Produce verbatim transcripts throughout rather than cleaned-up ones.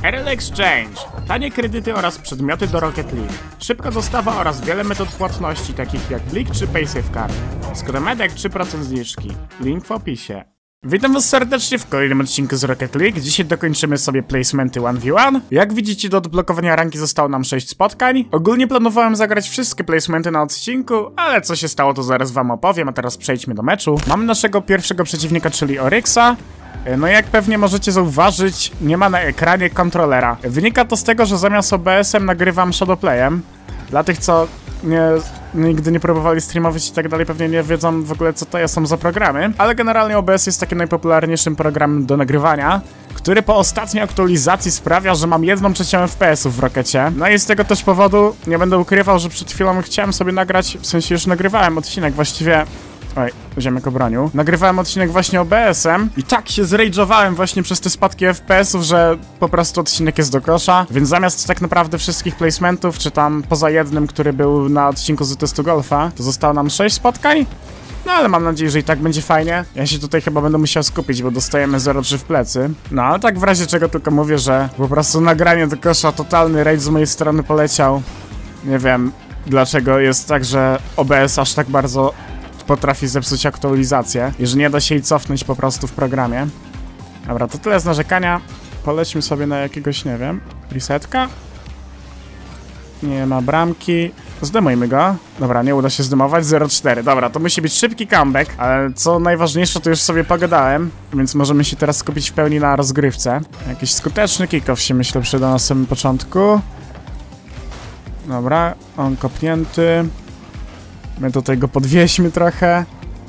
R L Exchange. Tanie kredyty oraz przedmioty do Rocket League. Szybka dostawa oraz wiele metod płatności, takich jak Blik czy PaySafeCard. Z kodem EDEK trzy procent zniżki. Link w opisie. Witam was serdecznie w kolejnym odcinku z Rocket League. Dzisiaj dokończymy sobie placementy jeden na jeden. Jak widzicie, do odblokowania ranki zostało nam sześć spotkań. Ogólnie planowałem zagrać wszystkie placementy na odcinku, ale co się stało, to zaraz wam opowiem, a teraz przejdźmy do meczu. Mamy naszego pierwszego przeciwnika, czyli Oryxa. No i jak pewnie możecie zauważyć, nie ma na ekranie kontrolera. Wynika to z tego, że zamiast O B S-em nagrywam Shadowplayem. Dla tych, co nie, nigdy nie próbowali streamować i tak dalej, pewnie nie wiedzą w ogóle, co to są za programy. Ale generalnie O B S jest takim najpopularniejszym programem do nagrywania, który po ostatniej aktualizacji sprawia, że mam jedną trzecią F P S-ów w Rockecie. No i z tego też powodu nie będę ukrywał, że przed chwilą chciałem sobie nagrać, w sensie już nagrywałem odcinek właściwie... Oj, ziemek obronił. Nagrywałem odcinek właśnie O B S-em i tak się zrage'owałem właśnie przez te spadki F P S-ów, że po prostu odcinek jest do kosza. Więc zamiast tak naprawdę wszystkich placementów, czy tam poza jednym, który był na odcinku z testu golfa, to zostało nam sześć spotkań. No ale mam nadzieję, że i tak będzie fajnie. Ja się tutaj chyba będę musiał skupić, bo dostajemy zero trzy w plecy. No ale tak w razie czego tylko mówię, że po prostu nagranie do kosza, totalny rage z mojej strony poleciał. Nie wiem dlaczego jest tak, że O B S aż tak bardzo potrafi zepsuć aktualizację i że nie da się jej cofnąć po prostu w programie. Dobra, to tyle z narzekania. Polećmy sobie na jakiegoś, nie wiem, resetka. Nie ma bramki. Zdemujmy go. Dobra, nie uda się zdemować. zero cztery. Dobra, to musi być szybki comeback, ale co najważniejsze, to już sobie pogadałem, więc możemy się teraz skupić w pełni na rozgrywce. Jakiś skuteczny kick-off się, myślę, przyda na samym początku. Dobra, on kopnięty. My tutaj go podwieźmy trochę.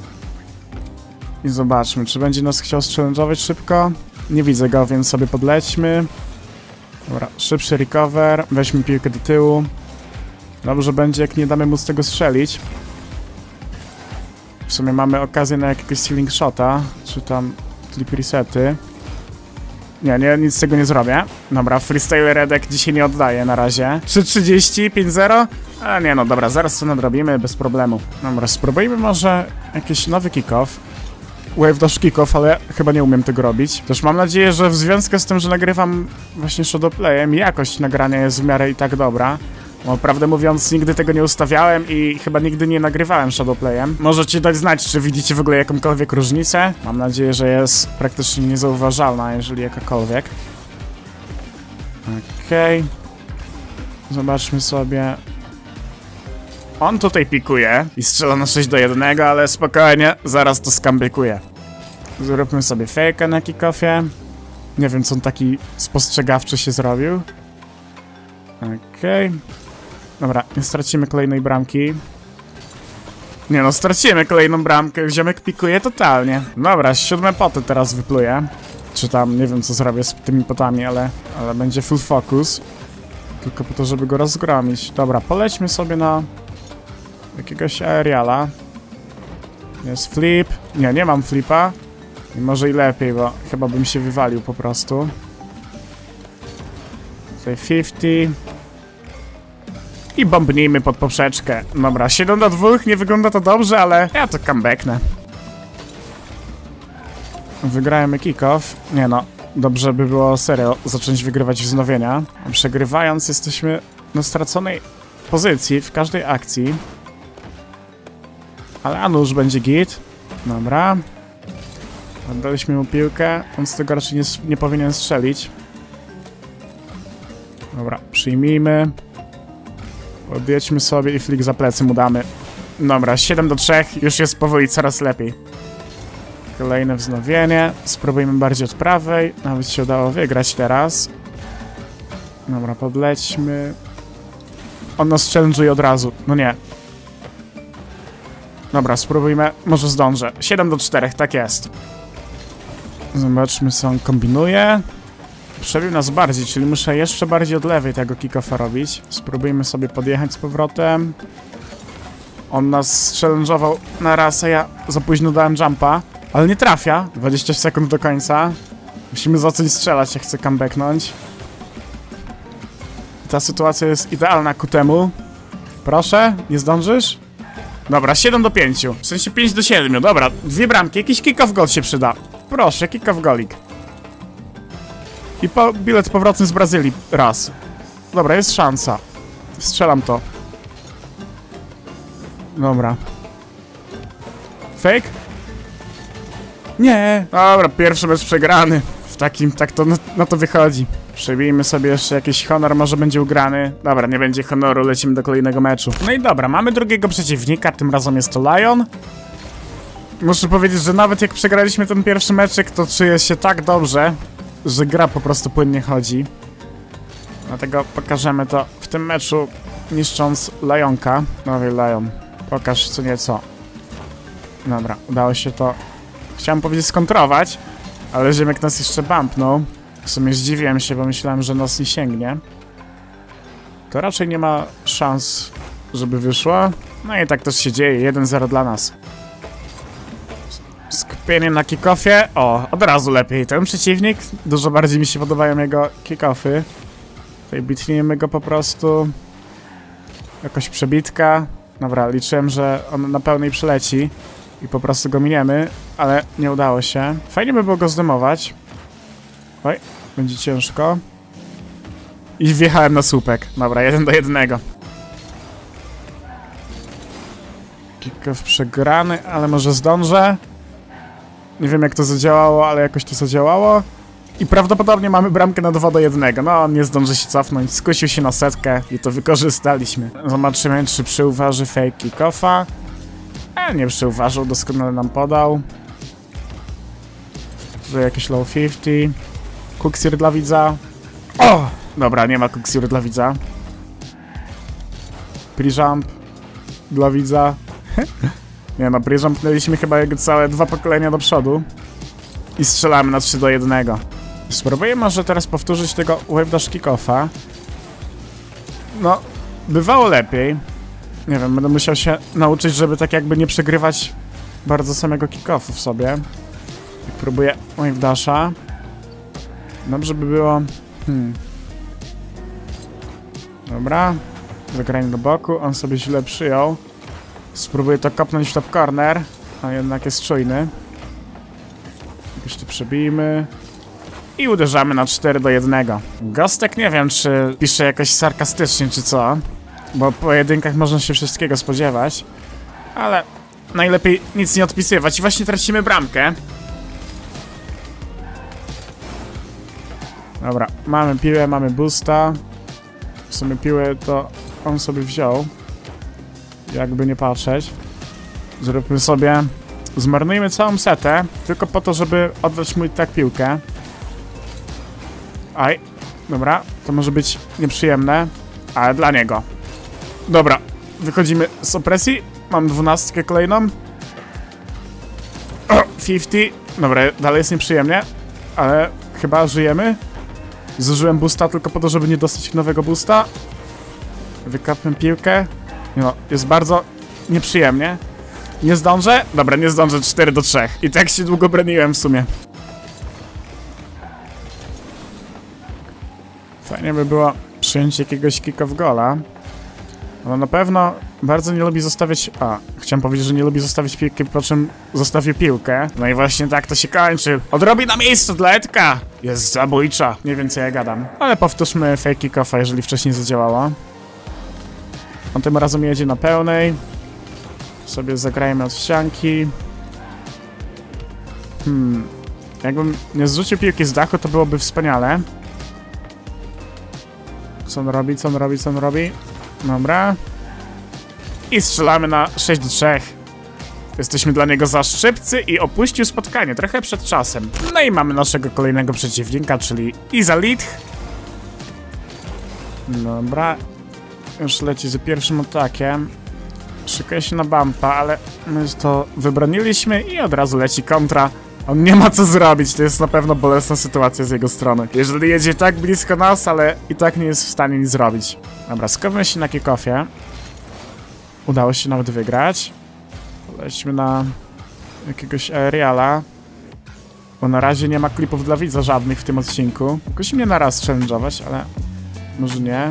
I zobaczmy, czy będzie nas chciał challenge'ować szybko. Nie widzę go, więc sobie podlećmy. Dobra, szybszy recover. Weźmy piłkę do tyłu. Dobrze będzie, jak nie damy mu z tego strzelić. W sumie mamy okazję na jakiegoś ceiling shota, czy tam clip resety. Nie, nie, nic z tego nie zrobię. Dobra, freestyle Redek dzisiaj nie oddaje na razie. trzy trzydzieści, pięć zero? A nie no, dobra, zaraz to nadrobimy bez problemu. Dobra, spróbujmy może jakiś nowy kick-off. Wave dash kick-off, ale chyba nie umiem tego robić. Też mam nadzieję, że w związku z tym, że nagrywam właśnie Shadowplayem, jakość nagrania jest w miarę i tak dobra. Bo prawdę mówiąc, nigdy tego nie ustawiałem i chyba nigdy nie nagrywałem Shadowplayem. Możecie dać znać, czy widzicie w ogóle jakąkolwiek różnicę. Mam nadzieję, że jest praktycznie niezauważalna, jeżeli jakakolwiek. Okej. Okay. Zobaczmy sobie. On tutaj pikuje i strzela na sześć do jednego, ale spokojnie, zaraz to skambykuje. Zróbmy sobie fejka na kickoffie. Nie wiem, co on taki spostrzegawczy się zrobił. Okej. Okay. Dobra, nie stracimy kolejnej bramki. Nie no, stracimy kolejną bramkę. Ziomek pikuje totalnie. Dobra, siódme poty teraz wypluje. Czy tam, nie wiem co zrobię z tymi potami, ale, ale będzie full focus. Tylko po to, żeby go rozgromić. Dobra, polećmy sobie na jakiegoś aeriala. Jest flip. Nie, nie mam flipa. I może i lepiej, bo chyba bym się wywalił po prostu. Tutaj pięćdziesiąt. I bombnijmy pod poprzeczkę. Dobra, siedem do dwóch, nie wygląda to dobrze, ale ja to comebacknę. Wygrajmy kick-off. Nie no, dobrze by było serio zacząć wygrywać wznowienia. Przegrywając jesteśmy na straconej pozycji w każdej akcji. Ale a nuż będzie git. Dobra. Oddaliśmy mu piłkę. On z tego raczej nie, nie powinien strzelić. Dobra, przyjmijmy. Odjedźmy sobie i flick za plecy mu damy. Dobra, siedem do trzech, już jest powoli coraz lepiej. Kolejne wznowienie. Spróbujmy bardziej od prawej. Nawet się udało wygrać teraz. Dobra, podlećmy. On nas challenge'uje od razu. No nie. Dobra, spróbujmy. Może zdążę. siedem do czterech, tak jest. Zobaczmy, co on kombinuje. Przebił nas bardziej, czyli muszę jeszcze bardziej od lewej tego kick-offa robić. Spróbujmy sobie podjechać z powrotem. On nas challenge'ował na raz, a ja za późno dałem jumpa. Ale nie trafia. dwadzieścia sekund do końca. Musimy zacząć strzelać, jak chcę comebacknąć. Ta sytuacja jest idealna ku temu. Proszę, nie zdążysz? Dobra, siedem do pięciu. W sensie pięć do siedmiu. Dobra, dwie bramki. Jakiś kick-off goal się przyda. Proszę, kick-off golik. I po, bilet powrotny z Brazylii. Raz. Dobra, jest szansa. Strzelam to. Dobra. Fake? Nie. Dobra, pierwszy mecz przegrany. W takim, tak to na, na to wychodzi. Przebijmy sobie jeszcze jakiś honor, może będzie ugrany. Dobra, nie będzie honoru, lecimy do kolejnego meczu. No i dobra, mamy drugiego przeciwnika, tym razem jest to Lion. Muszę powiedzieć, że nawet jak przegraliśmy ten pierwszy meczek, to czuję się tak dobrze, że gra po prostu płynnie chodzi. Dlatego pokażemy to w tym meczu, niszcząc Lionka. Nowy Lion, pokaż co nieco. Dobra, udało się to, chciałem powiedzieć, skontrować, ale ziemek nas jeszcze bumpnął. W sumie zdziwiłem się, bo myślałem, że nas nie sięgnie. To raczej nie ma szans, żeby wyszło. No i tak też się dzieje, jeden zero dla nas. Skupienie na kickoffie. O, od razu lepiej. Ten przeciwnik, dużo bardziej mi się podobają jego kickoffy. Tutaj bitniemy go po prostu. Jakoś przebitka. Dobra, liczyłem, że on na pełnej przyleci i po prostu go miniemy, ale nie udało się. Fajnie by było go zdemować. Oj, będzie ciężko. I wjechałem na słupek. Dobra, jeden do jednego. Kickoff przegrany, ale może zdążę. Nie wiem jak to zadziałało, ale jakoś to zadziałało. I prawdopodobnie mamy bramkę na dwa do jednego. No, on nie zdąży się cofnąć. Skusił się na setkę i to wykorzystaliśmy. Zobaczymy, czy przyuważy fake kickoffa. E, nie przyuważył, doskonale nam podał. Tu jakieś low pięćdziesiąt. Kuksir dla widza. O! Dobra, nie ma kuksir dla widza. Pre-jump dla widza. Nie no, pre-jumpnęliśmy chyba jego całe dwa pokolenia do przodu. I strzelamy na trzy do jednego. Spróbuję może teraz powtórzyć tego wave dash kickoffa. No, bywało lepiej. Nie wiem, będę musiał się nauczyć, żeby tak jakby nie przegrywać bardzo samego kickoffu w sobie. I próbuję wave dasha. Dobrze by było... Hmm. Dobra. Zagranie do boku, on sobie źle przyjął. Spróbuję to kopnąć w top corner, a jednak jest czujny. Jakoś to przebijmy. I uderzamy na cztery do jednego. Gostek nie wiem, czy pisze jakoś sarkastycznie, czy co. Bo po pojedynkach można się wszystkiego spodziewać. Ale najlepiej nic nie odpisywać. I właśnie tracimy bramkę. Dobra, mamy piłę, mamy boosta. W sumie piłę to on sobie wziął. Jakby nie patrzeć. Zróbmy sobie... Zmarnujmy całą setę, tylko po to, żeby oddać mu i tak piłkę. Aj, dobra, to może być nieprzyjemne, ale dla niego. Dobra, wychodzimy z opresji. Mam dwunastkę kolejną. O, pięćdziesiąt. Dobra, dalej jest nieprzyjemnie, ale chyba żyjemy. Zużyłem boosta tylko po to, żeby nie dostać nowego boosta. Wykapnę piłkę. No, jest bardzo nieprzyjemnie. Nie zdążę? Dobra, nie zdążę, cztery do trzech. I tak się długo broniłem w sumie. Fajnie by było przyjąć jakiegoś kicka w gola. No na pewno bardzo nie lubi zostawiać... A, chciałem powiedzieć, że nie lubi zostawić piłki, po czym zostawię piłkę. No i właśnie tak to się kończy. Odrobi na miejscu dla Edka! Jest zabójcza. Nie wiem co ja gadam. Ale powtórzmy fake kickoffa, jeżeli wcześniej zadziałało. On tym razem jedzie na pełnej. Sobie zagrajmy od ścianki. Hmm. Jakbym nie zrzucił piłki z dachu, to byłoby wspaniale. Co on robi, co on robi, co on robi? Dobra. I strzelamy na sześć do trzech. Jesteśmy dla niego za szybcy i opuścił spotkanie trochę przed czasem. No i mamy naszego kolejnego przeciwnika, czyli Izalit. Dobra. Już leci za pierwszym atakiem. Szykuje się na bumpa, ale my to wybroniliśmy i od razu leci kontra. On nie ma co zrobić, to jest na pewno bolesna sytuacja z jego strony. Jeżeli jedzie tak blisko nas, ale i tak nie jest w stanie nic zrobić. Dobra, skupmy się na kickoffie. Udało się nawet wygrać. Lećmy na jakiegoś aeriala. Bo na razie nie ma klipów dla widza żadnych w tym odcinku. Jakoś mnie na raz challenge'ować, ale może nie.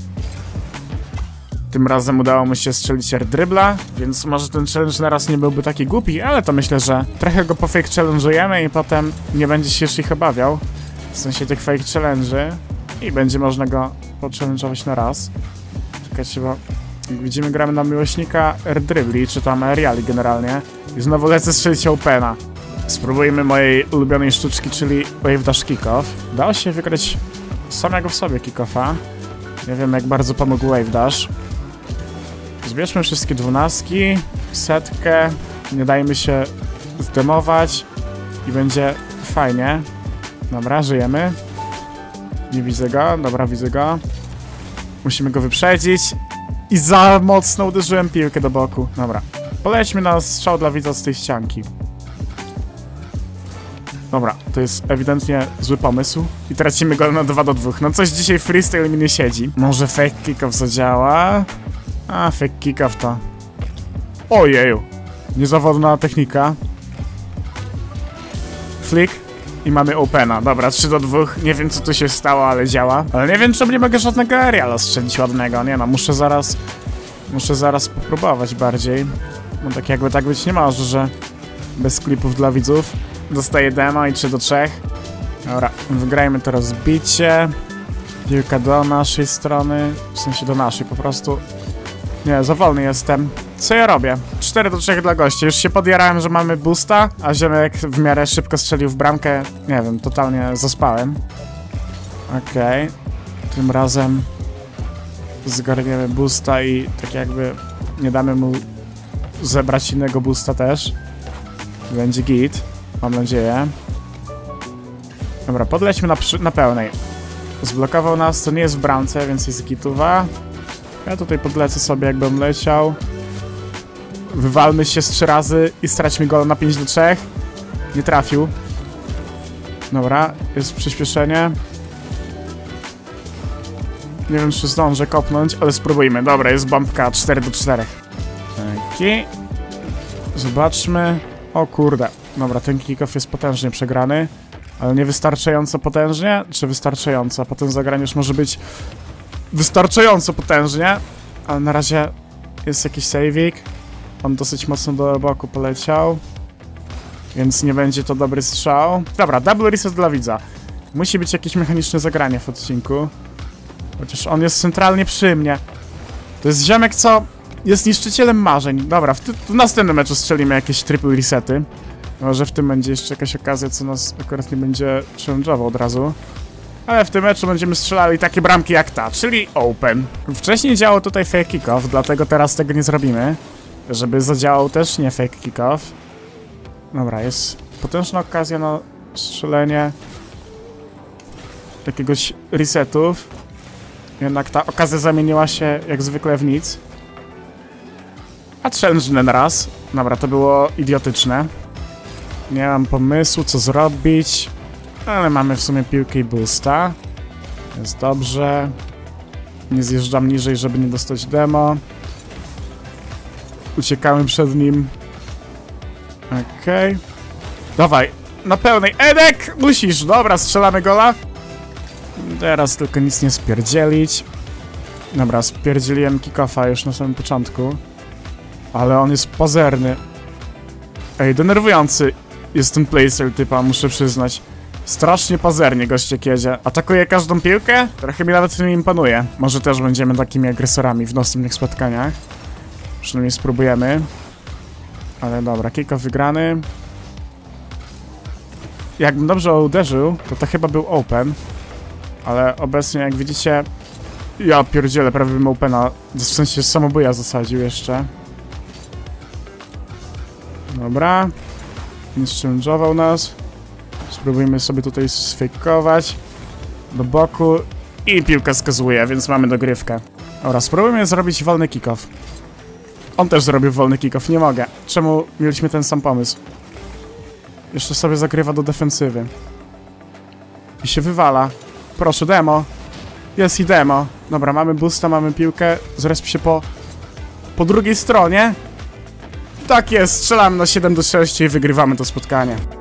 Tym razem udało mu się strzelić air dribla, więc może ten challenge na raz nie byłby taki głupi, ale to myślę, że trochę go po fake challenge'ujemy i potem nie będzie się już ich obawiał. W sensie tych fake challenge'y. I będzie można go podchallenge'ować na raz. Czekajcie, bo jak widzimy, gramy na miłośnika air dribbli, czy tam aeriali generalnie. I znowu lecę strzelić opena. Spróbujmy mojej ulubionej sztuczki, czyli wave dash kick-off. Dało się wygrać samego w sobie kick-offa. Nie wiem, jak bardzo pomógł wave dash. Zbierzmy wszystkie dwunastki, setkę, nie dajmy się zdemować i będzie fajnie. Dobra, żyjemy. Nie widzę go, dobra, widzę go. Musimy go wyprzedzić. I za mocno uderzyłem piłkę do boku. Dobra, polećmy na strzał dla widza z tej ścianki. Dobra, to jest ewidentnie zły pomysł. I tracimy go na dwa do dwóch. No coś dzisiaj freestyle mi nie siedzi. Może fake kick-off zadziała? A, fake kick-off to... Ojeju. Niezawodna technika. Flick. I mamy opena. Dobra, trzy do dwóch. Nie wiem, co tu się stało, ale działa. Ale nie wiem, czemu nie mogę żadnego aeriala strzelić ładnego. Nie no, muszę zaraz... Muszę zaraz popróbować bardziej. No tak jakby tak być nie może, że... Bez klipów dla widzów. Dostaję demo i trzy do trzech. Dobra, wygrajmy to rozbicie. Piłka do naszej strony. W sensie do naszej po prostu. Nie, za wolny jestem. Co ja robię? cztery do trzech dla gości. Już się podjarałem, że mamy boosta, a ziomek w miarę szybko strzelił w bramkę. Nie wiem, totalnie zaspałem. Okej. Okay. Tym razem zgarniemy boosta i tak jakby nie damy mu zebrać innego boosta też. Będzie git. Mam nadzieję. Dobra, podlećmy na, na pełnej. Zblokował nas, to nie jest w bramce, więc jest gituwa. Ja tutaj podlecę sobie, jakbym leciał. Wywalmy się z trzy razy i straćmy go na pięć do trzech. Nie trafił. Dobra, jest przyspieszenie. Nie wiem, czy zdążę kopnąć, ale spróbujmy. Dobra, jest bombka cztery do czterech. Taki. Zobaczmy. O kurde. Dobra, ten kick-off jest potężnie przegrany. Ale nie wystarczająco potężnie? Czy wystarczająco? Potem zagranie już może być wystarczająco potężnie. Ale na razie jest jakiś saveik. On dosyć mocno do boku poleciał. Więc nie będzie to dobry strzał. Dobra, double reset dla widza. Musi być jakieś mechaniczne zagranie w odcinku. Chociaż on jest centralnie przy mnie. To jest ziomek, co jest niszczycielem marzeń. Dobra, w, w następnym meczu strzelimy jakieś triple resety. Może w tym będzie jeszcze jakaś okazja, co nas akurat nie będzie challenge'ował od razu. Ale w tym meczu będziemy strzelali takie bramki jak ta, czyli open. Wcześniej działał tutaj fake kickoff, dlatego teraz tego nie zrobimy. Żeby zadziałał też nie fake kickoff. Dobra, jest potężna okazja na strzelenie jakiegoś resetów. Jednak ta okazja zamieniła się jak zwykle w nic. A challenge na raz. Dobra, to było idiotyczne. Nie mam pomysłu, co zrobić. Ale mamy w sumie piłkę i boosta. Jest dobrze. Nie zjeżdżam niżej, żeby nie dostać demo. Uciekamy przed nim. Okej. Okay. Dawaj, na pełnej. Edek! Musisz! Dobra, strzelamy gola. Teraz tylko nic nie spierdzielić. Dobra, spierdzieliłem kick-offa już na samym początku. Ale on jest pazerny. Ej, denerwujący jest ten playstyle typa, muszę przyznać. Strasznie pazernie gościek jedzie. Atakuje każdą piłkę? Trochę mi nawet nie imponuje. Może też będziemy takimi agresorami w następnych spotkaniach. Przynajmniej spróbujemy. Ale dobra, kick-off wygrany. Jakbym dobrze uderzył, to to chyba był open. Ale obecnie, jak widzicie, ja pierdzielę, prawie bym opena, w sensie samobuja zasadził jeszcze. Dobra. Nie challenge'ował nas. Spróbujmy sobie tutaj sfejkować. Do boku. I piłka skazuje, więc mamy dogrywkę. Dobra, spróbujmy zrobić wolny kick-off. On też zrobił wolny kick-off, nie mogę. Czemu mieliśmy ten sam pomysł? Jeszcze sobie zagrywa do defensywy. I się wywala. Proszę, demo. Jest i demo. Dobra, mamy boosta, mamy piłkę. Zresp się po... po drugiej stronie. Tak jest, strzelamy na siedem do sześciu i wygrywamy to spotkanie.